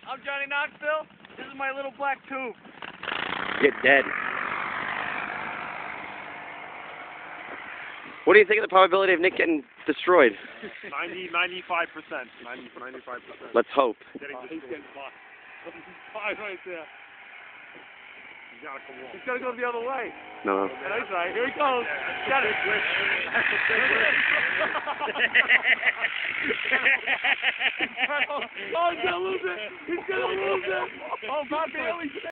I'm Johnny Knoxville. This is my little black tube. Get dead. What do you think of the probability of Nick getting destroyed? 95%. 95%. Let's hope. He's getting fucked. Five right there. He's gotta come on. He's got to go the other way. No. That's right. Here he goes. Got it. Oh, he's going to lose it. He's going to lose it. Oh, Bob Bailey.